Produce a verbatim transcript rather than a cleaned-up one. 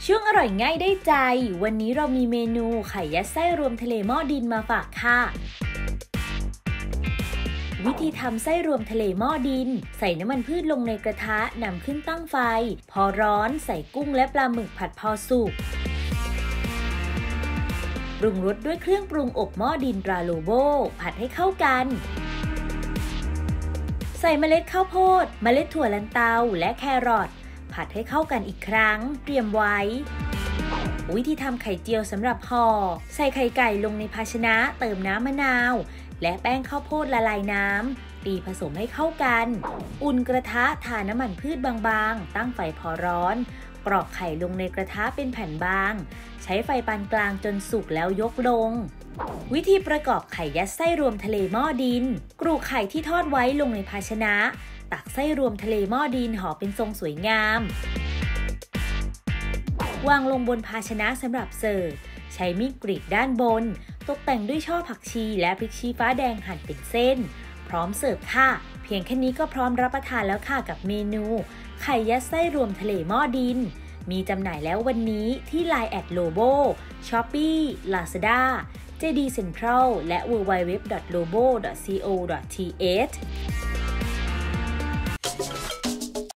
ช่วงอร่อยง่ายได้ใจวันนี้เรามีเมนูไข่ยัดไส้รวมทะเลหม้อดินมาฝากค่ะวิธีทำไส้รวมทะเลหม้อดินใส่น้ำมันพืชลงในกระทะนำขึ้นตั้งไฟพอร้อนใส่กุ้งและปลาหมึกผัดพอสุกปรุงรสด้วยเครื่องปรุงอบหม้อดินตราโลโบผัดให้เข้ากันใส่เมล็ดข้าวโพดเมล็ดถั่วลันเตาและแครอทผัดให้เข้ากันอีกครั้งเตรียมไว้วิธีทำไข่เจียวสำหรับห่อใส่ไข่ไก่ลงในภาชนะเติมน้ำมะนาวและแป้งข้าวโพดละลายน้ำตีผสมให้เข้ากันอุ่นกระทะทาน้ำมันพืชบางๆตั้งไฟพอร้อนกรอกไข่ลงในกระทะเป็นแผ่นบางใช้ไฟปานกลางจนสุกแล้วยกลงวิธีประกอบไข่ยัดไส้รวมทะเลหม้อดินกรูไข่ที่ทอดไว้ลงในภาชนะตักไส้รวมทะเลหม้อดินห่อเป็นทรงสวยงามวางลงบนภาชนะสำหรับเสิร์ฟใช้มีดกรีดด้านบนตกแต่งด้วยช่อผักชีและพริกชี้ฟ้าแดงหั่นเป็นเส้นพร้อมเสิร์ฟค่ะเพียงแค่นี้ก็พร้อมรับประทานแล้วค่ะกับเมนูไข่ยัดไส้รวมทะเลหม้อดินมีจำหน่ายแล้ววันนี้ที่ ไลน์ แอท โลโบ Shopee Lazada เจ ดี Central และ ดับเบิลยู ดับเบิลยู ดับเบิลยู ดอท โลโบ ดอท ซี โอ ดอท ที เอช